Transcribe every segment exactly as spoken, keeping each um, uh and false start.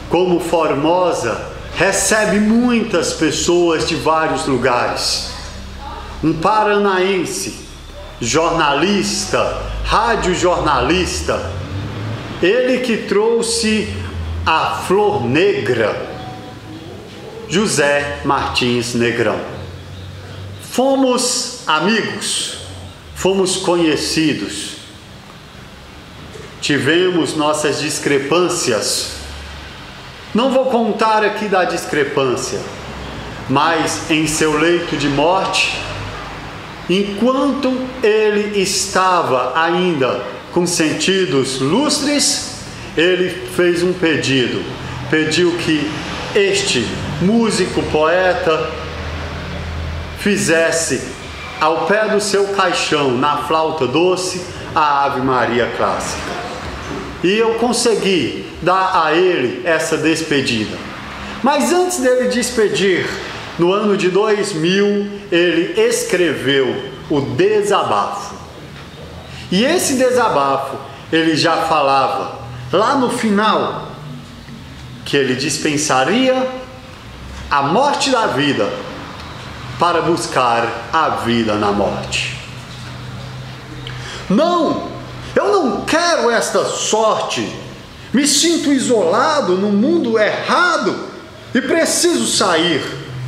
como Formosa, recebe muitas pessoas de vários lugares. Um paranaense, jornalista, radiojornalista, ele que trouxe a Flor Negra, José Martins Negrão. Fomos amigos, fomos conhecidos, tivemos nossas discrepâncias. Não vou contar aqui da discrepância, mas em seu leito de morte, enquanto ele estava ainda com sentidos lustres, ele fez um pedido, pediu que este músico, poeta, fizesse ao pé do seu caixão, na flauta doce, a Ave Maria clássica. E eu consegui dar a ele essa despedida. Mas antes dele despedir, no ano de dois mil, ele escreveu o Desabafo. E esse desabafo, ele já falava, lá no final, que ele dispensaria a morte da vida para buscar a vida na morte. Não, eu não quero esta sorte. Me sinto isolado no mundo errado e preciso sair.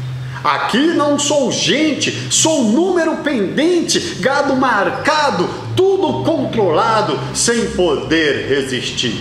Aqui não sou gente, sou número pendente, gado marcado, tudo controlado, sem poder resistir.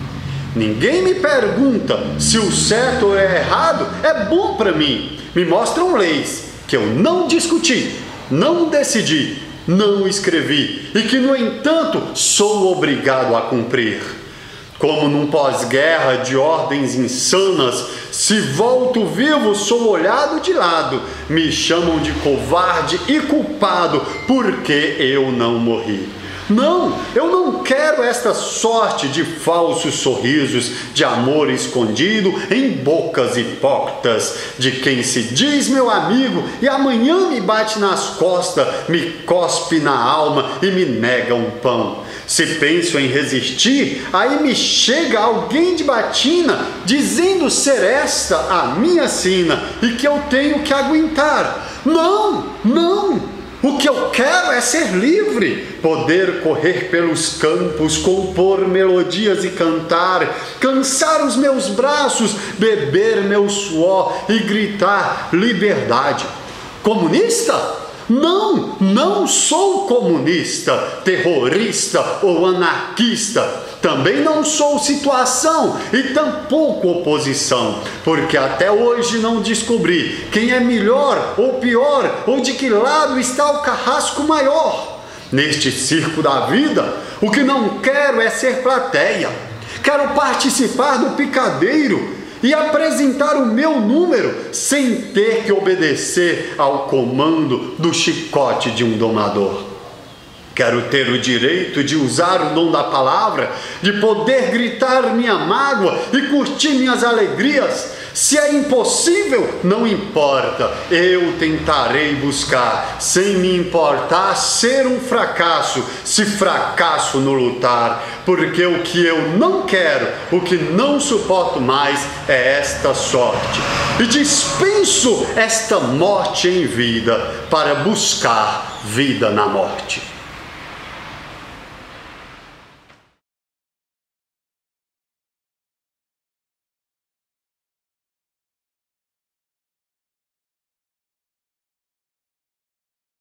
Ninguém me pergunta se o certo ou é errado, é bom para mim. Me mostram leis que eu não discuti, não decidi, não escrevi e que, no entanto, sou obrigado a cumprir. Como num pós-guerra de ordens insanas, se volto vivo, sou olhado de lado. Me chamam de covarde e culpado porque eu não morri. Não, eu não quero esta sorte de falsos sorrisos, de amor escondido em bocas hipócritas, de quem se diz meu amigo e amanhã me bate nas costas, me cospe na alma e me nega um pão. Se penso em resistir, aí me chega alguém de batina, dizendo ser esta a minha sina e que eu tenho que aguentar. Não, não! O que eu quero é ser livre, poder correr pelos campos, compor melodias e cantar, cansar os meus braços, beber meu suor e gritar liberdade. Comunista? Não, não sou comunista, terrorista ou anarquista. Também não sou situação e tampouco oposição, porque até hoje não descobri quem é melhor ou pior, ou de que lado está o carrasco maior. Neste circo da vida, o que não quero é ser plateia. Quero participar do picadeiro e apresentar o meu número sem ter que obedecer ao comando do chicote de um domador. Quero ter o direito de usar o dom da palavra, de poder gritar minha mágoa e curtir minhas alegrias. Se é impossível, não importa, eu tentarei buscar, sem me importar ser um fracasso, se fracasso no lutar, porque o que eu não quero, o que não suporto mais é esta sorte. E dispenso esta morte em vida para buscar vida na morte.